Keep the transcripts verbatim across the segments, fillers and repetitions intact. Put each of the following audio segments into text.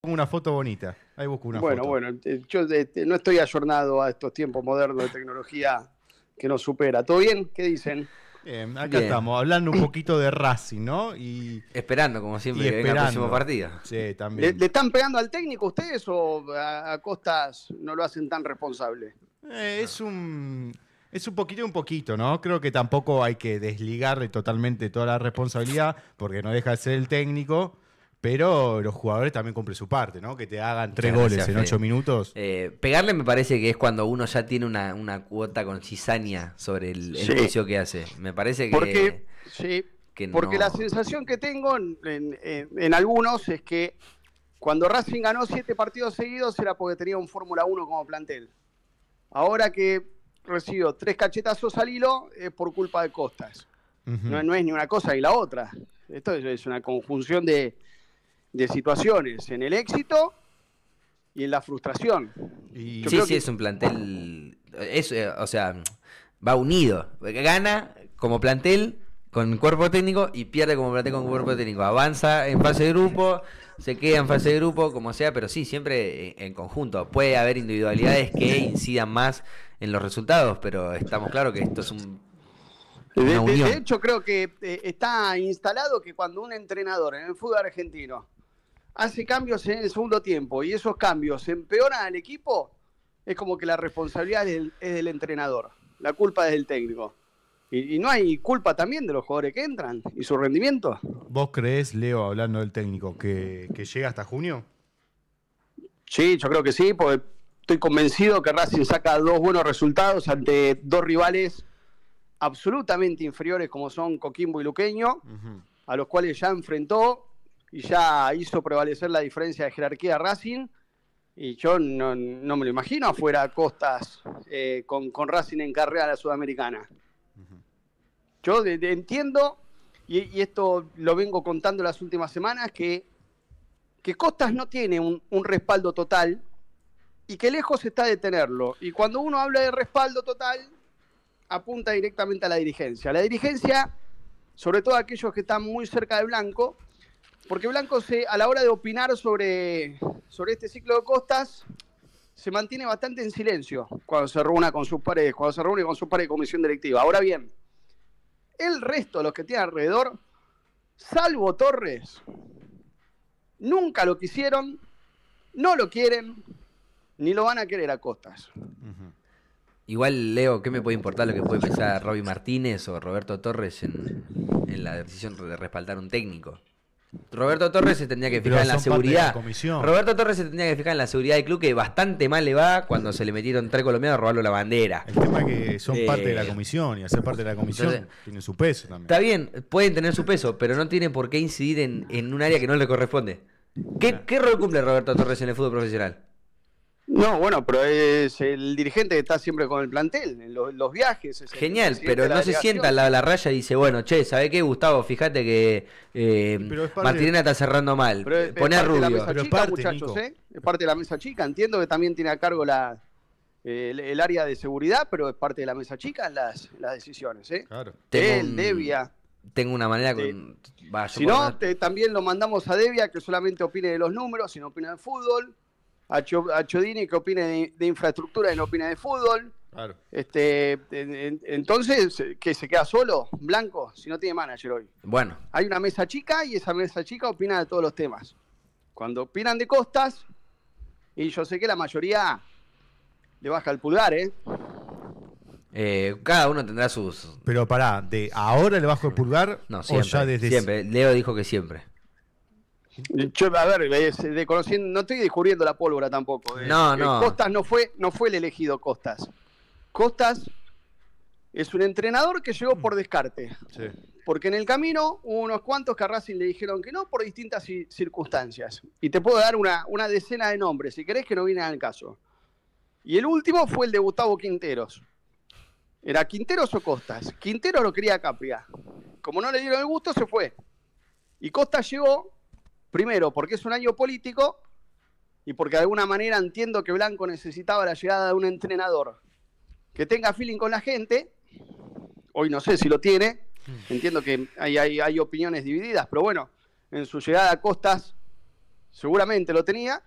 una foto bonita. Ahí busco una bueno, foto. Bueno, bueno, yo este, no estoy ayornado a estos tiempos modernos de tecnología que nos supera. ¿Todo bien? ¿Qué dicen? Bien, acá Bien. estamos, hablando un poquito de Racing, ¿no? Y Esperando, como siempre, y que venga el esperando. próximo partido. Sí, ¿Le, también. le están pegando al técnico ustedes o a, a Costas no lo hacen tan responsable? Eh, es un es un poquito y un poquito, ¿no? Creo que tampoco hay que desligarle totalmente toda la responsabilidad, porque no deja de ser el técnico, pero los jugadores también cumplen su parte, ¿no? Que te hagan tres Muchas goles gracias, en ocho Fede. minutos. Eh, pegarle me parece que es cuando uno ya tiene una, una cuota con cizaña sobre el, el Sí. juicio que hace. Me parece que... Porque, sí, que porque no- la sensación que tengo en, en- en- en algunos es que cuando Racing ganó siete partidos seguidos era porque tenía un Fórmula uno como plantel. Ahora que recibió tres cachetazos al hilo es por culpa de Costas. Ujú. No, no es ni una cosa ni la otra. Esto es, es una conjunción de, de situaciones en el éxito y en la frustración. Y- Yo Sí, creo sí, que- es un plantel... Es, eh, o sea, va unido. Gana como plantel con cuerpo técnico y pierde como plantel con cuerpo técnico. Avanza en fase de grupo, se queda en fase de grupo, como sea, pero sí, siempre en, en conjunto. Puede haber individualidades que incidan más en los resultados, pero estamos claros que esto es un, De, una de- unión. de hecho, creo que eh, está instalado que cuando un entrenador en el fútbol argentino hace cambios en el segundo tiempo y esos cambios empeoran al equipo, es como que la responsabilidad es del, es del entrenador, la culpa es del técnico. Y, y no hay culpa también de los jugadores que entran y su rendimiento. ¿Vos creés, Leo, hablando del técnico, que, que llega hasta junio? Sí, yo creo que sí, porque estoy convencido que Racing saca dos buenos resultados ante dos rivales absolutamente inferiores como son Coquimbo y Luqueño, Ujú. a los cuales ya enfrentó y ya hizo prevalecer la diferencia de jerarquía de Racing. Y yo no, no me lo imagino afuera Costas eh, con, con Racing en carrera a la Sudamericana. Yo de- de- entiendo, y, y esto lo vengo contando las últimas semanas, que, que Costas no tiene un, un respaldo total y que lejos está de tenerlo. Y cuando uno habla de respaldo total, apunta directamente a la dirigencia. La dirigencia, sobre todo aquellos que están muy cerca de Blanco, porque Blanco se, a la hora de opinar sobre, sobre este ciclo de Costas, se mantiene bastante en silencio cuando se reúne con sus pares, cuando se reúne con sus pares de comisión directiva. Ahora bien, el resto de los que tiene alrededor, salvo Torres, nunca lo quisieron, no lo quieren, ni lo van a querer a Costas. Igual, Leo, ¿qué me puede importar lo que puede pensar Robbie Martínez o Roberto Torres en, en la decisión de respaldar un técnico? Roberto Torres se tendría que Pero fijar en la son parte de la seguridad. comisión. Roberto Torres se tendría que fijar en la seguridad del club, que bastante mal le va cuando se le metieron tres colombianos a robarle la bandera. El tema es que son Eh, parte de la comisión y hacer parte de la comisión entonces- tiene su peso también. Está bien, pueden tener su peso, pero no tienen por qué incidir en, en un área que no le corresponde. ¿Qué, qué rol cumple Roberto Torres en el fútbol profesional? No, bueno, pero es el dirigente que está siempre con el plantel, en los, los viajes. es el Genial, presidente pero de la no se delegación. sienta al lado de la raya y dice, bueno, che, ¿sabés qué, Gustavo? Fíjate que eh, Pero es parte- Martinena está cerrando mal. Pero es, Poné es a parte de la Rubio. mesa Pero es chica, parte, muchachos, Nico. ¿eh? Es parte de la mesa chica. Entiendo que también tiene a cargo la, eh, el, el área de seguridad, pero es parte de la mesa chica en las, en las decisiones, ¿eh? Claro. Tengo Él, un- Devia. Tengo una manera Sí. con... Va, yo Si por no, una- te- también lo mandamos a Devia, que solamente opine de los números y no opina de fútbol. A, Cho- a Chodini, que opine de, de infraestructura y no opina de fútbol. Claro. Este, en- en- entonces, ¿qué se queda solo, Blanco, si no tiene manager hoy? Bueno, Hay una mesa chica y esa mesa chica opina de todos los temas. Cuando opinan de Costas, y yo sé que la mayoría le baja el pulgar, ¿eh? eh, cada uno tendrá sus... Pero pará, ¿de ahora le bajo el pulgar No, o siempre. ya desde siempre. Leo dijo que siempre. Yo, a ver, es de conociendo, no estoy descubriendo la pólvora tampoco. eh. No, Eh, no. Costas no fue, no fue el elegido Costas. Costas es un entrenador que llegó por descarte. Sí. Porque en el camino hubo unos cuantos que a Racing le dijeron que no por distintas ci- circunstancias. Y te puedo dar una, una decena de nombres, si querés, que no vienen al caso. Y el último fue el de Gustavo Quinteros. ¿Era Quinteros o Costas? Quinteros lo quería Capria. Como no le dieron el gusto, se fue. Y Costas llegó, primero, porque es un año político y porque de alguna manera entiendo que Blanco necesitaba la llegada de un entrenador que tenga feeling con la gente. Hoy no sé si lo tiene. Entiendo que hay, hay, hay opiniones divididas, pero bueno, en su llegada a Costas seguramente lo tenía.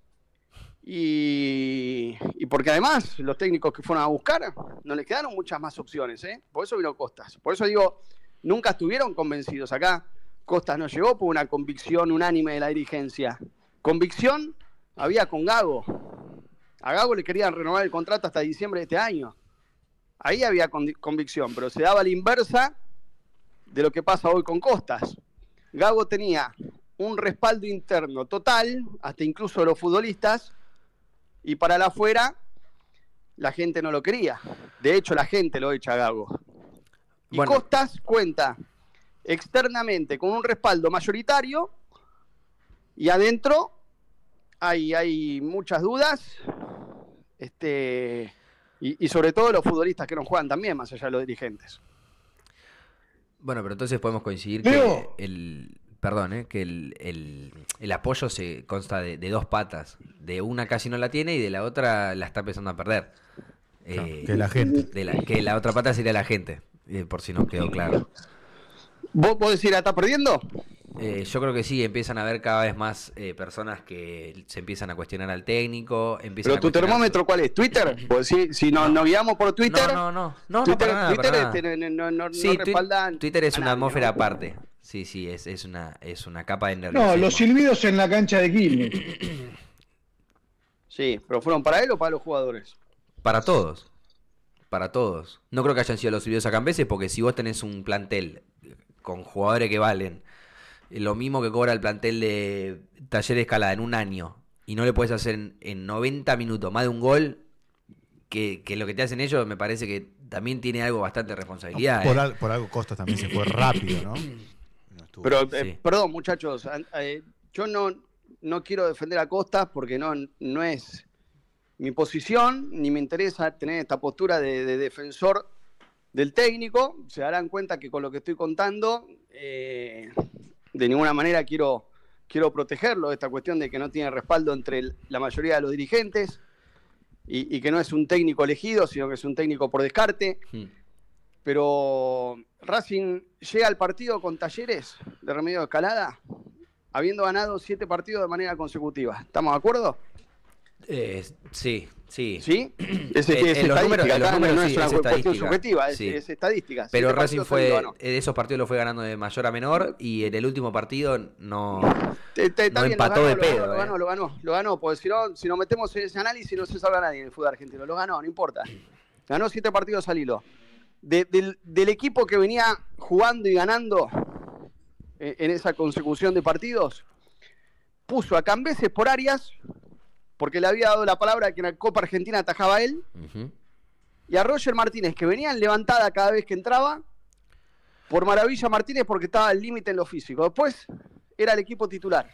Y, y porque además los técnicos que fueron a buscar no les quedaron muchas más opciones, ¿eh? Por eso vino Costas. Por eso digo, nunca estuvieron convencidos. Acá Costas no llegó por una convicción unánime de la dirigencia. Convicción había con Gago. A Gago le querían renovar el contrato hasta diciembre de este año. Ahí había convicción, pero se daba la inversa de lo que pasa hoy con Costas. Gago tenía un respaldo interno total, hasta incluso de los futbolistas, y para la afuera la gente no lo quería. De hecho, la gente lo echa a Gago. Y bueno, Costas cuenta externamente con un respaldo mayoritario y adentro hay, hay muchas dudas, este, y, y sobre todo los futbolistas que no juegan también, más allá de los dirigentes. Bueno, pero entonces podemos coincidir que el... Perdón, ¿eh? que el, el, el apoyo se consta de, de dos patas. De una casi no la tiene y de la otra la está empezando a perder. Claro, eh, que la gente. De la, que la otra pata sería la gente, eh, por si no quedó claro. ¿Vos, vos decís la está perdiendo? Eh, yo creo que sí, empiezan a haber cada vez más eh, personas que se empiezan a cuestionar al técnico. ¿Pero tu termómetro cuál es? ¿Twitter? Pues si, si nos, no. nos guiamos por Twitter... No, no, no. no, Twitter, no para nada, Twitter para nada. Este, no, no, sí, no respaldan... Twitter es una nadie, atmósfera ¿no? aparte. Sí, sí, es, es, una, es una capa de nerviosismo. No, los silbidos en la cancha de Quilmes. Sí, pero ¿fueron para él o para los jugadores? Para todos. Para todos. No creo que hayan sido los silbidos a Cambeses, porque si vos tenés un plantel con jugadores que valen lo mismo que cobra el plantel de Talleres Escalada en un año y no le puedes hacer en, en noventa minutos más de un gol que, que lo que te hacen ellos, me parece que también tiene algo bastante de responsabilidad. Por, ¿eh? al, por algo Costas también se fue rápido, ¿no? No estuvo. Pero, eh, Sí. perdón, muchachos, eh, yo no, no quiero defender a Costas porque no, no es mi posición, ni me interesa tener esta postura de, de defensor del técnico. Se darán cuenta que con lo que estoy contando, eh, de ninguna manera quiero, quiero protegerlo, esta cuestión de que no tiene respaldo entre el, la mayoría de los dirigentes y, y que no es un técnico elegido, sino que es un técnico por descarte. Hmm. Pero Racing llega al partido con Talleres de Remedios Escalada habiendo ganado siete partidos de manera consecutiva. ¿Estamos de acuerdo? Eh, sí, sí. ¿Sí? Es, es, Eh, es eh, los estadística, números- acá los no- números no sí, es una es cuestión estadística. subjetiva, es, Sí. es estadística. Pero Siete Racing partidos fue, seguidos ganó. de esos partidos lo fue ganando de mayor a menor y en el último partido no, Te- te- está no bien, lo empató ganó, de lo pedo. ganó, Lo eh. ganó, lo ganó, lo ganó, porque si no, si nos metemos en ese análisis no se salva nadie en el fútbol argentino. Lo ganó, no importa. Ganó siete partidos al hilo. De- del, del equipo que venía jugando y ganando en, en esa consecución de partidos, puso a Cambeses por Arias, porque le había dado la palabra que en la Copa Argentina atajaba él, Ujú. y a Roger Martínez, que venía en levantada cada vez que entraba, por Maravilla Martínez porque estaba al límite en lo físico. Después era el equipo titular.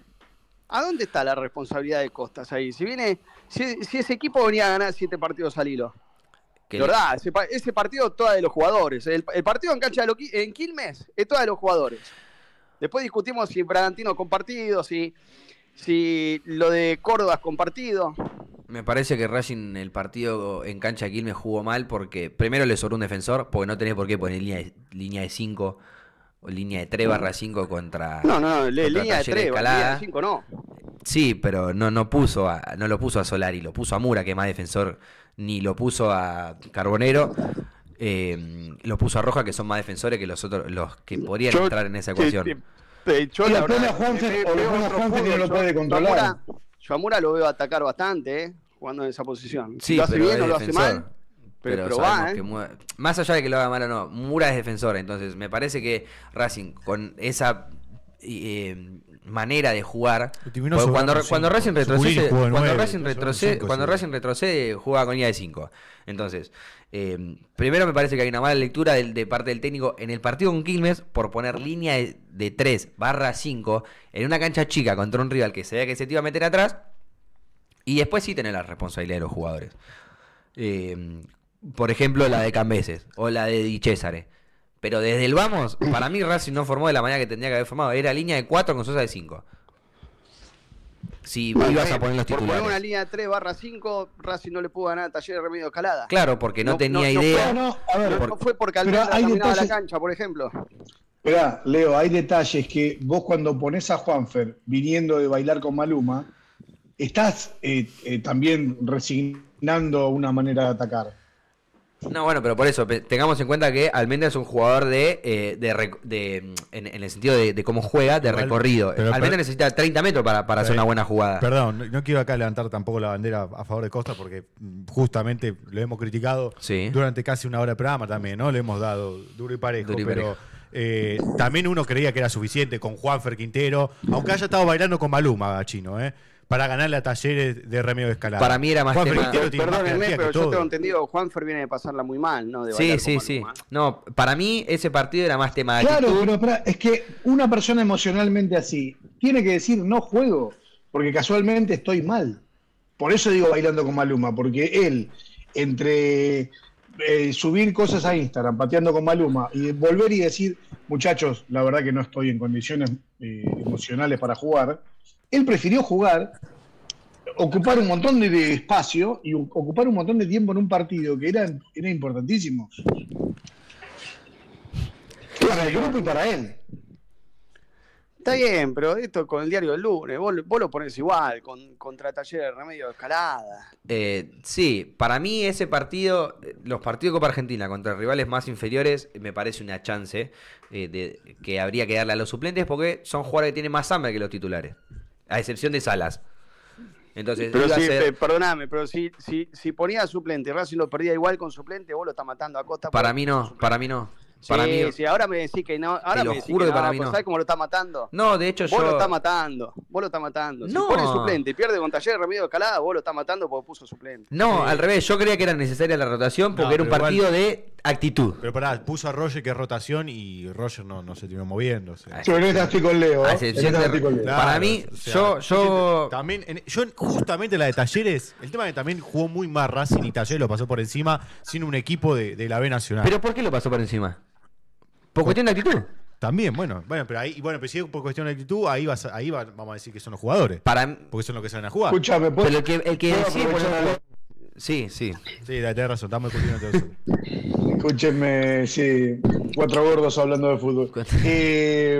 ¿A dónde está la responsabilidad de Costas ahí? Si viene, si, si ese equipo venía a ganar siete partidos al hilo. Que De verdad, ese, pa- ese partido toda de los jugadores. El, el partido en cancha de Loqui- en Quilmes es toda de los jugadores. Después discutimos si Bragantino compartido, si, si lo de Córdoba es compartido. Me parece que Racing el partido en cancha de Quilmes jugó mal porque primero le sobró un defensor, porque no tenés por qué poner línea de, línea de cinco o línea de tres barra cinco contra, No, no, no, le- contra línea de Talleres tres, Escalada. línea de cinco no. Sí, pero no, no puso a, no lo puso a Solari, lo puso a Mura, que es más defensor, ni lo puso a Carbonero, eh, lo puso a Roja, que son más defensores que los otros, los que podrían Yo- entrar en esa ecuación. Eh, eh, yo Y la lo pone verdad, a Juanfer, me- me- o lo veo pone a otro Juanfer y no fútbol. lo Yo- puede yo a controlar. Mura- Yo a Mura lo veo atacar bastante, ¿eh? Jugando en esa posición. Si Sí, lo hace pero bien es o lo hace defensor. mal, pero, pero sabemos va, ¿eh? que Mura- más allá de que lo haga mal o no, Mura es defensor, entonces me parece que Racing con esa eh, manera de jugar, Terminó porque sobrando cuando, cinco. cuando Racing Suculini retrocede, jugó de cuando nueve, Racing sobrando retrocede, cinco, cuando sí. Racing retrocede juega con línea de cinco. Entonces, eh, primero me parece que hay una mala lectura del- de, parte del técnico en el partido con Quilmes por poner línea de, de tres barra cinco en una cancha chica contra un rival que se ve que se te iba a meter atrás y después sí tener la responsabilidad de los jugadores. Eh, por ejemplo, la de Cambeses o la de Di Cesare. Pero desde el vamos, para mí Racing no formó de la manera que tendría que haber formado. Era línea de cuatro con Sosa de cinco. Si Bueno, ibas eh, a poner los por poner una titulares. línea de tres barra cinco, Racing no le pudo ganar a Talleres de Remedio Escalada. Claro, porque no, No- tenía no- no idea. No, no, a ver, No, por- no fue porque pero Almendra hay dominaba la detalles- cancha, por ejemplo. Esperá, Leo, hay detalles que vos cuando pones a Juanfer viniendo de bailar con Maluma, estás eh, eh, también resignando una manera de atacar. No, bueno, pero por eso, pe- tengamos en cuenta que Almendra es un jugador de, eh, de, rec- de, mm, en, en el sentido de, de cómo juega, de Igual, recorrido. pero- Almendra pero- necesita treinta metros para, para hacer una buena jugada. Perdón, no, no quiero acá levantar tampoco la bandera a favor de Costa porque mm, justamente lo hemos criticado Sí. durante casi una hora de programa también, ¿no? Le hemos dado duro y parejo, Duro y pero parejo. eh, también uno creía que era suficiente con Juanfer Quintero, aunque haya estado bailando con Maluma, Chino, ¿eh? Para ganarle a Talleres de Remedio de Escalada. Para mí era más Juanfer tema- Quintero tiene más Perdónenme, jerarquía pero que yo todo. tengo entendido, Juanfer viene de pasarla muy mal, ¿no? De Sí, bailar sí, con sí. Maluma. No, para mí ese partido era más tema de Claro, actitud. pero espera, es que una persona emocionalmente así tiene que decir no juego, porque casualmente estoy mal. Por eso digo bailando con Maluma, porque él, entre eh, subir cosas a Instagram, pateando con Maluma, y volver y decir, muchachos, la verdad que no estoy en condiciones eh, emocionales para jugar, él prefirió jugar, ocupar un montón de, de espacio y u- ocupar un montón de tiempo en un partido que era, era importantísimo. Para el grupo y para él. Está bien, pero esto con el diario del lunes, vos, vos lo pones igual, con, contra Talleres de Remedio de Escalada. Eh, sí, para mí ese partido, eh, los partidos de Copa Argentina contra rivales más inferiores, eh, me parece una chance eh, de, que habría que darle a los suplentes porque son jugadores que tienen más hambre que los titulares, a excepción de Salas. Entonces, Pero iba a sí, ser- pe- perdóname, pero si, si, si ponía suplente y Racing lo perdía igual con suplente, vos lo estás matando a Costa. para porque mí puso no, suplente. para mí no. Sí, Para mí, sí, ahora me decís que no. Ahora Te lo me decís juro que que para no, mí pues no. ¿sabés cómo lo está matando? no, de hecho Vos lo yo... estás matando, vos lo estás matando. Si No. pone suplente y pierde con Talleres de Remedio de Escalada, vos lo estás matando porque puso suplente. No, Sí. al revés, yo creía que era necesaria la rotación porque No, era un pero partido igual- de actitud. Pero pará, puso a Roger que es rotación y Roger no, no se terminó moviendo. o sea. Yo en esta estoy con Leo. A ¿eh? excepción En esta de- estoy con Leo. Claro, Para mí, o sea, yo- yo- También, en- yo justamente la de Talleres, el tema es que también jugó muy más Racing y Talleres lo pasó por encima sin un equipo de, de la B Nacional. ¿Pero por qué lo pasó por encima? ¿Por cuestión de actitud? También, bueno, bueno, pero ahí, bueno, pero si es por cuestión de actitud, ahí vas, a- ahí va- vamos a decir que son los jugadores. Para Porque son los que salen a jugar. Escúchame, ¿puedo- Pero el que, el que puedo decide aprovechar poner- algo? Sí, sí. Sí, tenés razón, estamos discutiendo todo eso. Escúchenme, sí, cuatro gordos hablando de fútbol. Eh,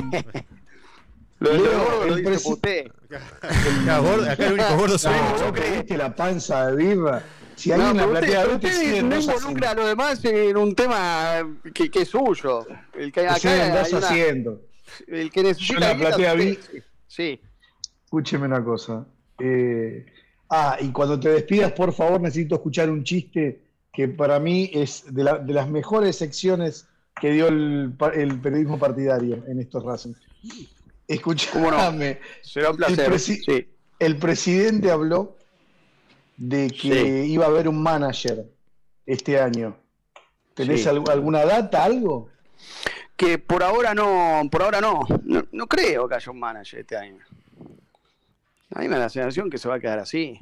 Lo de Leo, los gordos lo el dice presi- usted. Acá, gordo- acá el único gordo soy no, yo. ¿vos creíste la panza de birra? Si No, alguien la pero usted, platea pero dos, te usted siguen no dos a involucra a cero. los demás en un tema que, que es suyo. El que, Te acá siguen hay dos a una- ciento. el que necesita Yo la guita, platea usted. vi- Sí. Escúcheme una cosa. Eh, ah, y cuando te despidas, por favor, necesito escuchar un chiste que para mí es de, la- de las mejores secciones que dio el, pa- el periodismo partidario en estos Racing. Escúchame. Será un placer. El, presi- Sí. el presidente habló de que Sí. iba a haber un manager este año. ¿Tenés Sí. algu- alguna data, algo? Que por ahora no, por ahora no. no. No creo que haya un manager este año. A mí me da la sensación que se va a quedar así.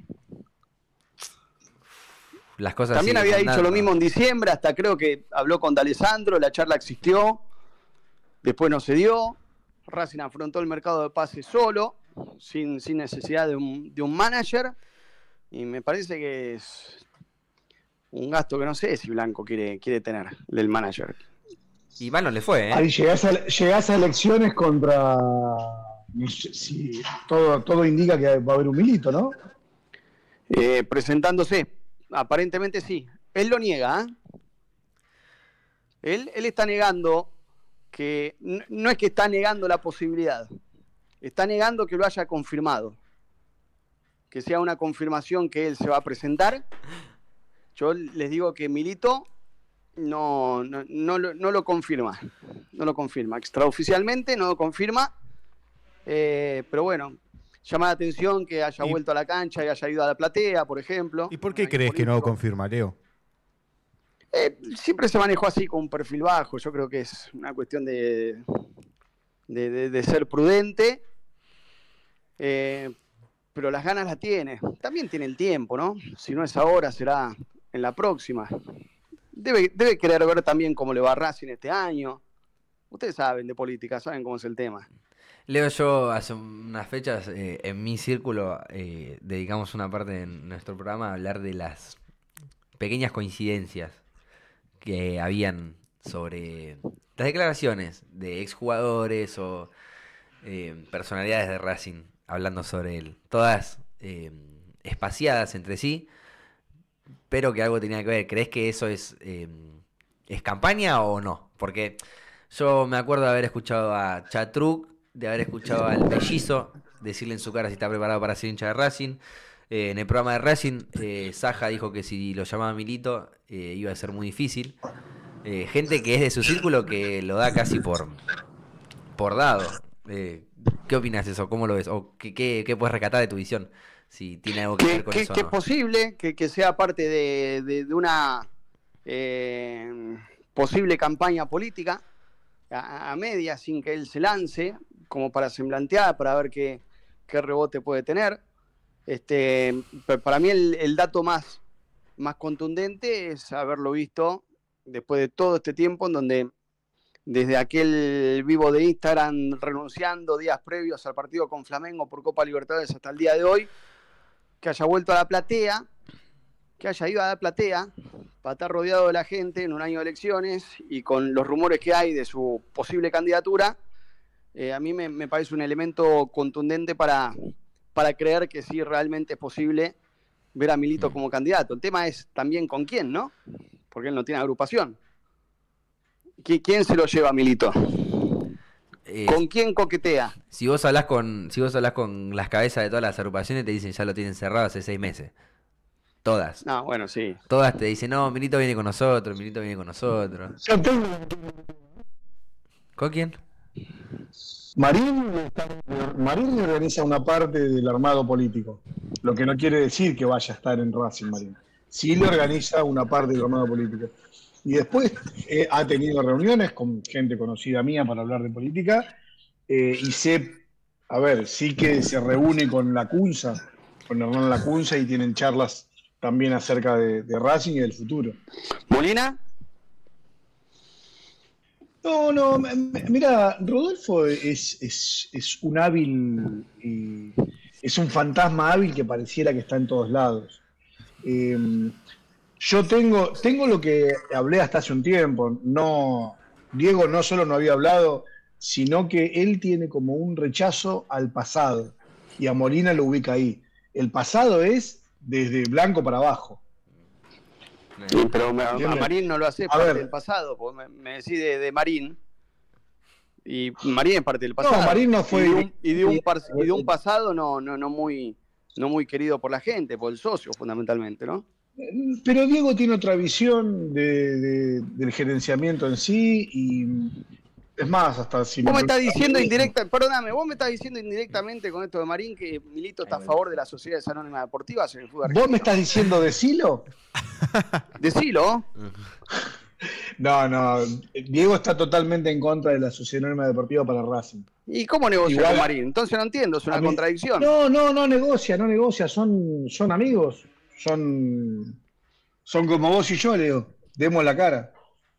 Las cosas También siguen había dicho andando. lo mismo en diciembre, hasta creo que habló con D'Alessandro, la charla existió, después no se dio. Racing afrontó el mercado de pases solo, sin, sin necesidad de un, de un manager, y me parece que es un gasto que no sé si Blanco quiere, quiere tener del manager. Y mal no le fue, ¿eh? Ahí llegás a, llegás a elecciones contra... no sé si todo, todo indica que va a haber un Milito, ¿no? Eh, presentándose, aparentemente sí. Él lo niega, ¿eh? Él, él está negando que... n- No es que está negando la posibilidad, está negando que lo haya confirmado. Que sea una confirmación que él se va a presentar. Yo les digo que Milito no, no, no, lo, no lo confirma. No lo confirma. Extraoficialmente no lo confirma. Eh, pero bueno, llama la atención que haya Y- vuelto a la cancha y haya ido a la platea, por ejemplo. ¿Y por qué Ahí crees que no lo político. confirma, Leo? Eh, siempre se manejó así con un perfil bajo. Yo creo que es una cuestión de, de, de- de ser prudente. Eh, pero las ganas las tiene. También tiene el tiempo, ¿no? Si no es ahora, será en la próxima. Debe, debe querer ver también cómo le va a Racing este año. Ustedes saben de política, saben cómo es el tema. Leo, yo hace unas fechas eh, en mi círculo eh, dedicamos una parte de nuestro programa a hablar de las pequeñas coincidencias que habían sobre las declaraciones de exjugadores o eh, personalidades de Racing hablando sobre él. Todas eh, espaciadas entre sí, pero que algo tenía que ver. ¿Crees que eso es, eh, es campaña o no? Porque yo me acuerdo de haber escuchado a Chatruc, de haber escuchado al Mellizo decirle en su cara si está preparado para ser hincha de Racing. Eh, en el programa de Racing, eh, Saja dijo que si lo llamaba Milito eh, iba a ser muy difícil. Eh, gente que es de su círculo que lo da casi por, por dado. Eh, ¿Qué opinas de eso? ¿Cómo lo ves? ¿O qué, qué, qué puedes rescatar de tu visión? Si tiene algo que Que, ver con que- eso o que no. es posible que, que sea parte de, de- de una eh, posible campaña política a, a media, sin que él se lance, como para semblantear, para ver qué, qué rebote puede tener. Este, pero para mí el, el dato más, más contundente es haberlo visto después de todo este tiempo en donde desde aquel vivo de Instagram renunciando días previos al partido con Flamengo por Copa Libertadores hasta el día de hoy, que haya vuelto a la platea, que haya ido a la platea para estar rodeado de la gente en un año de elecciones y con los rumores que hay de su posible candidatura, eh, a mí me, me parece un elemento contundente para, para creer que sí realmente es posible ver a Milito como candidato. El tema es también con quién, ¿no? Porque él no tiene agrupación. ¿Qui- ¿Quién se lo lleva a Milito? Eh, ¿Con quién coquetea? si vos hablás con, si vos hablás con las cabezas de todas las agrupaciones, te dicen ya lo tienen cerrado hace seis meses. Todas. No, bueno, sí. Todas te dicen, no, Milito viene con nosotros, Milito viene con nosotros. Yo tengo ¿Con quién? Marín, está- Marín organiza una parte del armado político, lo que no quiere decir que vaya a estar en Racing Marín. Sí le organiza una parte del armado político. Y después eh, ha tenido reuniones con gente conocida mía para hablar de política eh, y sé, a ver, sí que se reúne con Lacunza, con Hernán Lacunza y tienen charlas también acerca de, de Racing y del futuro. ¿Molina? No, no, m- m- mira, Rodolfo es, es, es un hábil, eh, es un fantasma hábil que pareciera que está en todos lados. Eh, yo tengo, tengo lo que hablé hasta hace un tiempo. No, Diego no solo no había hablado, sino que él tiene como un rechazo al pasado y a Molina lo ubica ahí. El pasado es desde blanco para abajo. Sí, pero me- a Entiende. Marín no lo hace A parte ver. del pasado, porque me, me decís de, de Marín. Y Marín es parte del pasado. No, Marín no fue- Y de un, y de un par- y de un pasado no, no, no, muy, no muy querido por la gente, por el socio, fundamentalmente, ¿no? Pero Diego tiene otra visión de- de- del gerenciamiento en sí y es más, hasta si Vos me estás preguntas a diciendo mí, indirecta, perdóname, vos me estás diciendo indirectamente con esto de Marín que Milito está a favor de las sociedades anónimas deportivas en el fútbol ¿Vos me argentino. estás diciendo decilo? Decilo. No, no, Diego está totalmente en contra de la Sociedad Anónima Deportiva para Racing. ¿Y cómo negocia Igual- con Marín? Entonces no entiendo, es una A mí- contradicción. No, no, no negocia, no negocia, son, son amigos, son, son como vos y yo, Leo, demos la cara.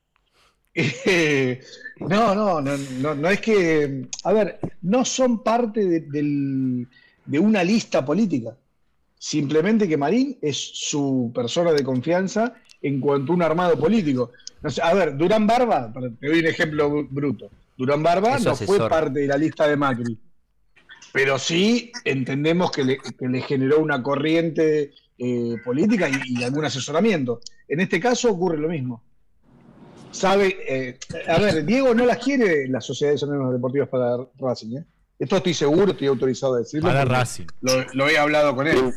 Eh, no, no, no, no, no es que, a ver, no son parte de, del- de una lista política. Simplemente que Marín es su persona de confianza en cuanto a un armado político. No sé, a ver, Durán Barba, para- te doy un ejemplo br- bruto. Durán Barba Es su no fue asesor. parte de la lista de Macri, pero sí entendemos que le, que le generó una corriente eh, política y, y algún asesoramiento. En este caso ocurre lo mismo. Sabe, eh, a ver, Diego no las quiere las sociedades anónimas deportivas para Racing, ¿eh? Esto estoy seguro, estoy autorizado a decirlo. Para porque Racing. Lo, lo he hablado con él.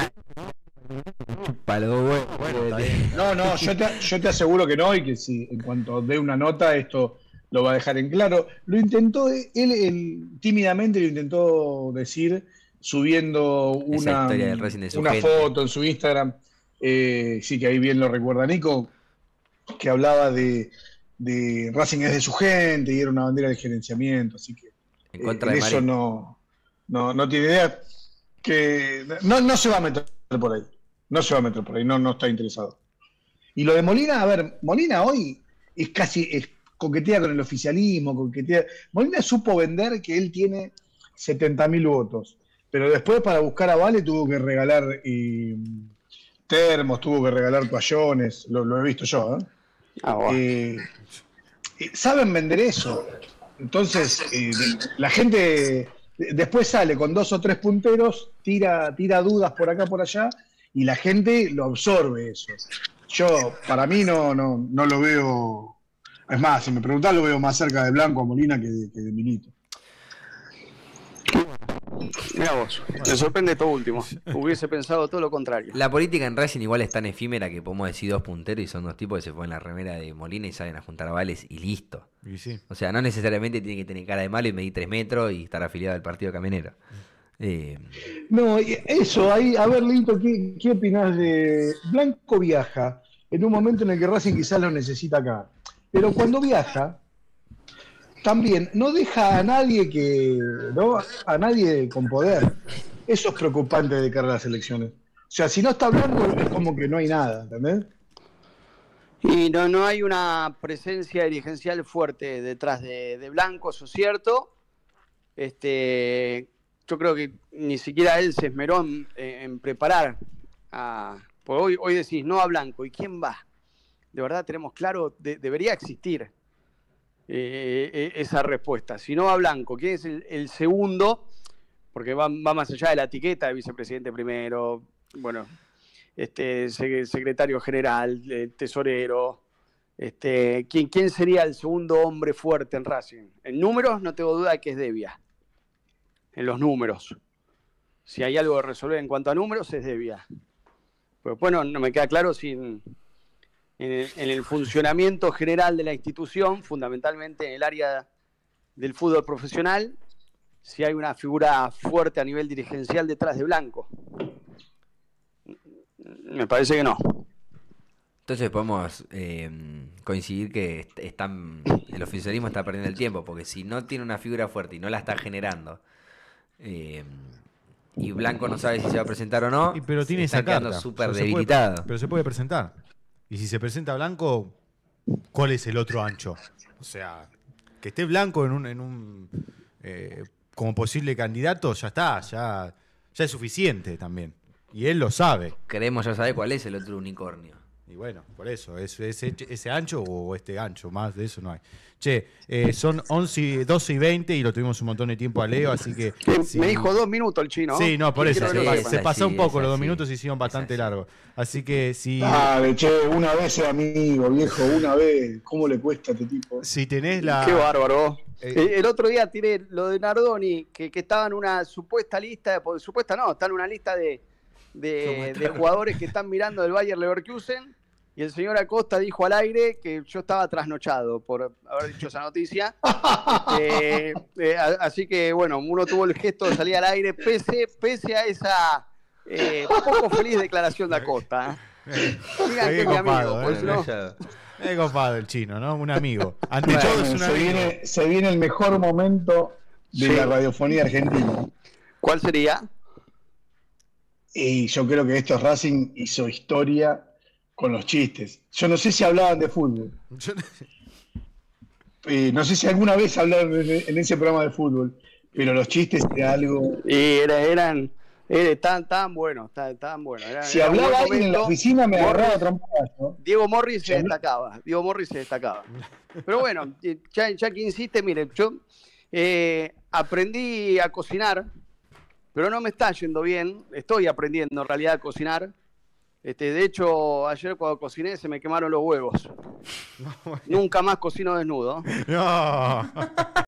Para los huevos. Bueno, está bien. No, no, yo te, yo te aseguro que no y que si en cuanto dé una nota esto lo va a dejar en claro. Lo intentó, él, él tímidamente lo intentó decir subiendo Esa una, historia del Racing de su una gente. foto en su Instagram. Eh, sí, que ahí bien lo recuerda Nico, que hablaba de, de Racing es de su gente y era una bandera de gerenciamiento, así que En eh, contra en de eso Marín. no, no, no tiene idea. Que no, no se va a meter por ahí. No se va a meter por ahí, no, no está interesado. Y lo de Molina, a ver, Molina hoy es casi, es, coquetea con el oficialismo, coquetea. Molina supo vender que él tiene setenta mil votos, pero después para buscar a Vale tuvo que regalar eh, termos, tuvo que regalar toallones, lo, lo he visto yo, ¿eh? Ah, bueno. Eh, eh, saben vender eso. Entonces, eh, la gente después sale con dos o tres punteros, tira, tira dudas por acá, por allá, y la gente lo absorbe eso. Yo, para mí, no, no, no lo veo. Es más, si me preguntás, lo veo más cerca de Blanco a Molina que de, que de Milito. Mira vos, me sorprende todo último. Hubiese pensado todo lo contrario. La política en Racing igual es tan efímera que podemos decir dos punteros y son dos tipos que se ponen la remera de Molina y salen a juntar vales y listo. Y sí. O sea, no necesariamente tiene que tener cara de malo y medir tres metros y estar afiliado al partido camionero. Eh, No, y eso, ahí, a ver, Lito, ¿qué, qué opinás de Blanco viaja en un momento en el que Racing quizás lo necesita acá? Pero cuando viaja, también no deja a nadie que, ¿no? A nadie con poder. Eso es preocupante de cara a las elecciones. O sea, si no está Blanco, es como que no hay nada, ¿entendés? Y no, no hay una presencia dirigencial fuerte detrás de, de Blanco, eso es cierto. Este, yo creo que ni siquiera él se esmeró en, en preparar a... Pues hoy, hoy decís, no a Blanco, ¿y quién va? De verdad tenemos claro, de, debería existir eh, esa respuesta. Si no va Blanco, ¿quién es el, el segundo? Porque va, va más allá de la etiqueta de vicepresidente primero, bueno, este secretario general, eh, tesorero. Este, ¿quién, ¿Quién sería el segundo hombre fuerte en Racing? En números no tengo duda de que es Devia. En los números. Si hay algo que resolver en cuanto a números, es Devia. Pero bueno, no me queda claro si en, en, el, en el funcionamiento general de la institución, fundamentalmente en el área del fútbol profesional, si hay una figura fuerte a nivel dirigencial detrás de Blanco. Me parece que no. Entonces podemos eh, coincidir que est- están, el oficialismo está perdiendo el tiempo, porque si no tiene una figura fuerte y no la está generando, eh, y Blanco no sabe si se va a presentar o no, Y, pero tiene está esa quedando carta. súper Pero se puede- debilitado. pero se puede presentar. Y si se presenta Blanco, ¿cuál es el otro ancho? O sea, que esté Blanco en un, en un eh, como posible candidato, ya está, ya, ya es suficiente también. Y él lo sabe. Queremos ya saber cuál es el otro unicornio. Y bueno, por eso, es, ese, ese ancho o este ancho, más de eso no hay. Che, eh, son once y, doce y veinte y lo tuvimos un montón de tiempo a Leo, así que... Que si- Me dijo dos minutos el chino. Sí, no, por eso, Quiero se, que sí, lo pa- es sepa. se pasó así, un poco, es los dos así. minutos se hicieron bastante Es así. largos. Así que si, Dale, che, una vez es amigo, viejo, una vez. ¿Cómo le cuesta a este tipo? si tenés la... Qué bárbaro. Eh, Eh, el otro día tiré lo de Nardoni, que, que estaba en una supuesta lista, de- supuesta no, está en una lista de, de, de jugadores que están mirando del Bayer Leverkusen, y el señor Acosta dijo al aire que yo estaba trasnochado por haber dicho esa noticia. Este, eh, a- así que, bueno, uno tuvo el gesto de salir al aire pese, pese a esa eh, poco feliz declaración de Acosta. ¿eh? Digan Qué que es mi amigo, copado, pues, eh. no. Es copado el chino, ¿no? Un amigo. Ante Bueno, todo es un se, amigo. viene, se viene el mejor momento de Sí. la radiofonía argentina. ¿Cuál sería? Y yo creo que esto Racing hizo historia con los chistes. Yo no sé si hablaban de fútbol. Yo- Eh, no sé si alguna vez hablaron en, en ese programa de fútbol, pero los chistes era algo... Y era- eran, era tan, tan buenos, tan, tan buenos. Era- Si era un hablaba buen alguien en la momento. oficina me Morris- agarraba trompazo. Diego Morris Si se habla- destacaba, Diego Morris se destacaba. Pero bueno, eh, ya, ya que insiste, mire, yo eh, aprendí a cocinar, pero no me está yendo bien. Estoy aprendiendo en realidad a cocinar. Este, de hecho, ayer cuando cociné se me quemaron los huevos. Nunca más cocino desnudo. No.